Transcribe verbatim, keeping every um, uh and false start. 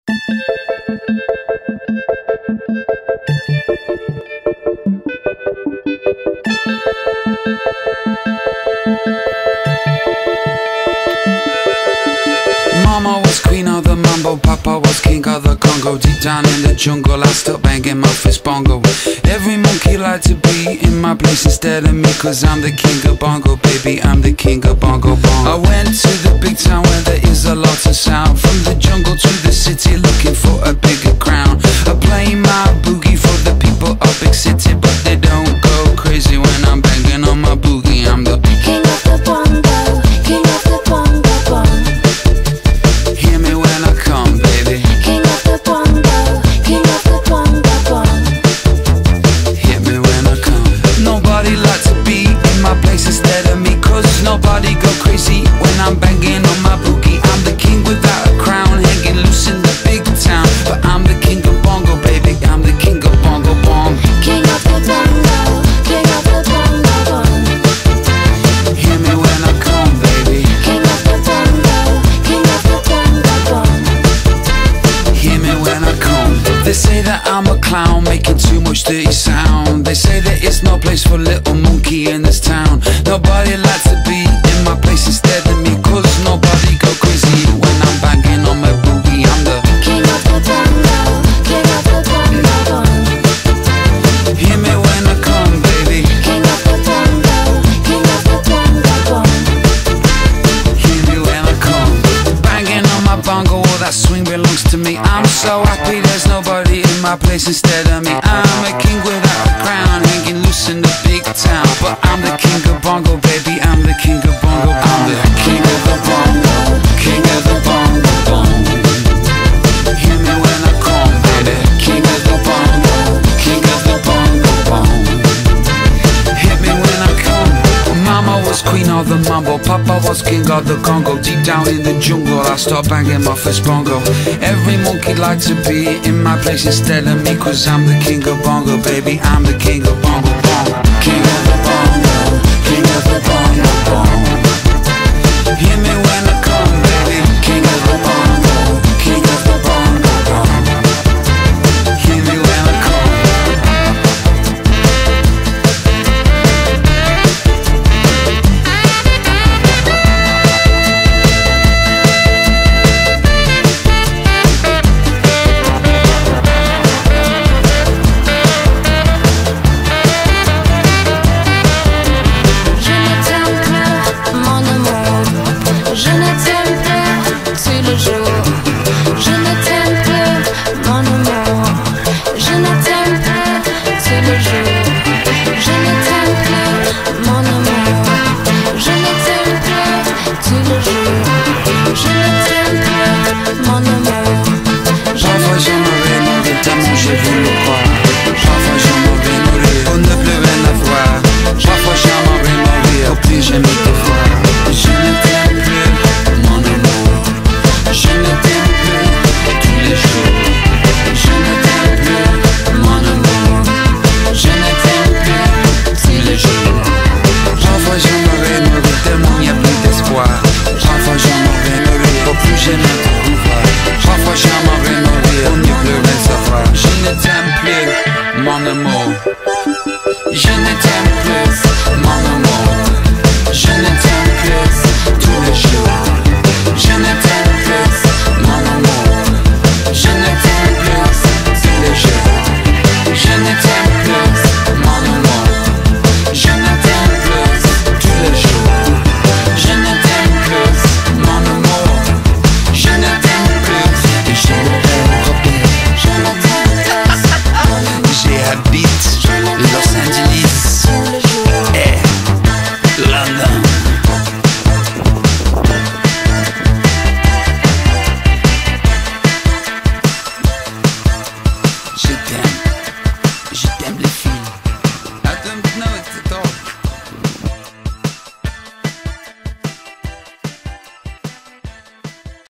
Mama was queen of the mambo, Papa was king of the Congo. Deep down in the jungle, I still banging my fist bongo. Every monkey like to be in my place instead of me, cause I'm the king of bongo, baby, I'm the king of bongo bongo. I went to the big town where there is a lot of sound. From the jungle to the city, looking for a bigger crown. I play my boogie for the people of big city, but they don't go crazy when I'm banging on my boogie. I'm the king of the bongo, king of the bongo bongo. Hear me when I come, baby. King of the bongo, king of the bongo bongo. Hit me when I come. Nobody like to be in my place instead of me, cause nobody go crazy when I'm banging on my boogie. I'm the king without a crown, hanging loose in the big town, but I'm the king of bongo, baby, I'm the king of bongo bongo. King of the bongo, king of the bongo bongo. Hear me when I come, baby. King of the bongo, king of the bongo bongo. Hear me when I come. They say that I'm a clown, making too much dirty sound. They say that it's no place for little monkey in this town. Nobody likes to be in my place instead of me, cause nobody go crazy when I'm banging on my boogie. I'm the king of the bongo, king of the bongo bongo. Hear me when I come, baby. King of the bongo, king of the bongo bongo. Hear me when I come. Banging on my bongo, all that swing belongs to me. I'm so happy there's nobody in my place instead of me. I'm a king without a crown, hanging loose in the big town, but I'm the king of bongo, baby, I'm the king of bongo. I'm the king of the bongo, king of the bongo bongo. Hear me when I come, baby. King of the bongo, king of the bongo bongo. Hit me when I come. Mama was queen of the mambo, Papa was king of the Congo. Deep down in the jungle, I start banging my first bongo. Every monkey like to be in my place instead of me, cause I'm the king of bongo, baby, I'm the king of bongo bongo. King of the bongo, king of the bongo bongo. Hear me when I come, baby. King of the bongo, king of the bongo bongo. Hear me when I come. Mon amour, je ne t'aime plus.